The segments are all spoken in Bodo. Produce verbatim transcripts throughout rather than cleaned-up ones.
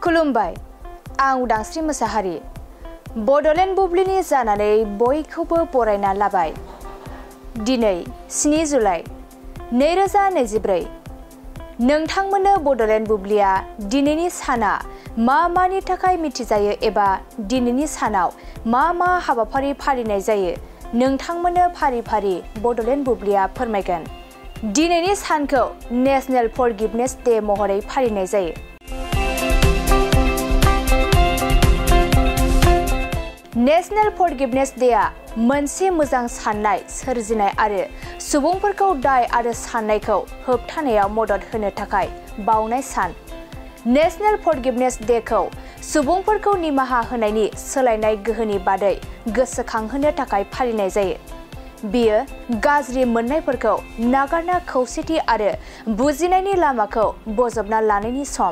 खुलुमबाय आं उदांस्रि मोसाहारि बडलेण्ड बुब्लिनि जानानै बयखौबो बरायना लाबाय। दिनै स्नि जुलाइ नैरोजा नैजिब्रै नोंथांमोननो बडलेण्ड बुब्लिया दिनैनि साना मा मानि थाखाय मिथिजायो एबा दिनैनि सानाव मा मा हाबाफारि फालिनाय जायो नोंथांमोननो फारि फारि बडलेण्ड बुब्लिया फोरमायगोन। दिनैनि सानखौ नेशनेल फरगिभनेस डे महरै फालिनाय जायो। नेशनेल फरगिभनेस डेआ मोनसे मोजां साननाय सोरजिनाय आरो सुबुंफोरखौ दाय आरो साननायखौ होबथानायाव मदद होनो थाखाय बावनाय सान। नेशनेल फरगिभनेस डेखौ सुबुंफोरखौ निमाहा होनायनि सोलायनाय गोहोनि बादै गोसोखांहोनो थाखाय फालिनाय जायो। बियो गाज्रि मोननायफोरखौ नागारना खौसेथि आरो बुजिनायनि लामाखौ बजबना लानायनि सम।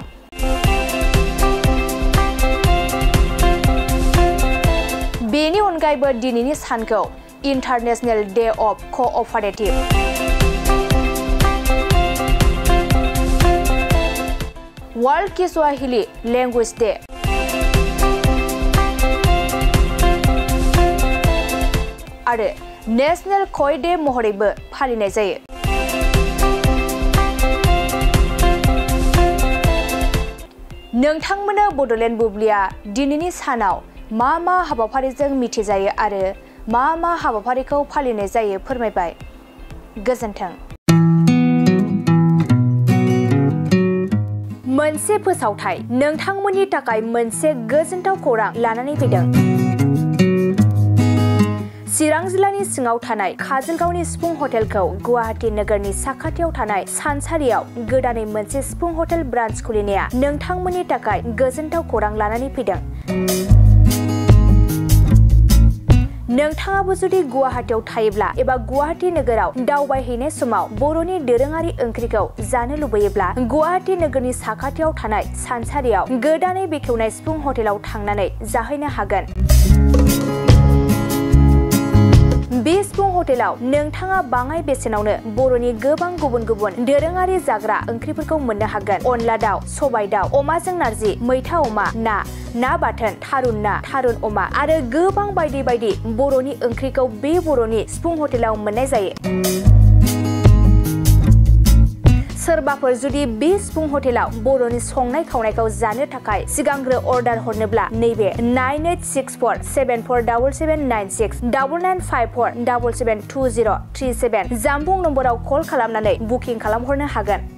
बेनि अनगायैबो दिनैनि सानखौ international day of cooperative world Kiswahili language day आरो नेशनेल कय डे महरैबो फालिनाय जायो। नोंथांमोननो बडलेण्ड बुब्लिया दिनैनि सानाव मा मा हाबाफारिजों मिथिजायो आरो मा मा हाबाफारिखौ फालिनाय जायो फोरमायबाय। गोजोन्थों। मोनसे फोसावथाय नोंथांमोननि थाखाय मोनसे गोजोनथाव खौरां लानानै फैदों। चिरां जिल्लानि सिङाव थानाय काजलगावनि सिफुं हटेलखौ गुवाहाटी नोगोरनि साखाथियाव थानाय सानसारियाव गोदानै मोनसे सिफुं हटेल ब्रान्च खुलिनाया नोंथांमोननि थाखाय गोजोनथाव खौरां लानानै फैदों। नोंथाङाबो जुदि गुवाहाटीयाव थायोब्ला एबा गुवाहाटी नोगोराव दावबायहैनाय समाव बर'नि दोरोङारि ओंख्रिखौ जानो लुबैयोब्ला गुवाहाटी नोगोरनि साखाथियाव थानाय सानसारियाव गोदानै बेखेवनाय सिफुं हटेलाव थांनानै जाहैनो हागोन। बे सिफुं हटेलाव नोंथाङा बाङाय बेसेनावनो बर'नि गोबां गुबुन गुबुन दोरोङारि जाग्रा ओंख्रिफोरखौ मोननो हागोन। अनला दाउ, सबाय दाउ, अमाजों नारजि, मैथा अमा, ना, ना बाथोन, थारुन ना, थारुन अमा आरो गोबां बायदि बायदि बर'नि ओंख्रिखौ बे बर'नि सिफुं हटेलाव मोननाय जायो। सोरबाफोर जुदि बे सिफुं हटेलाव बर'नि संनाय खावनायखौ जानो थाखाय सिगांग्रो अर्डार हरनोब्ला नैबे nine eight six four seven four seven seven nine six nine nine five four seven seven two जिर' थ्रि सेभेन जानबुं नम्बराव कल खालामनानै बुकिं खालामहरनो हागोन।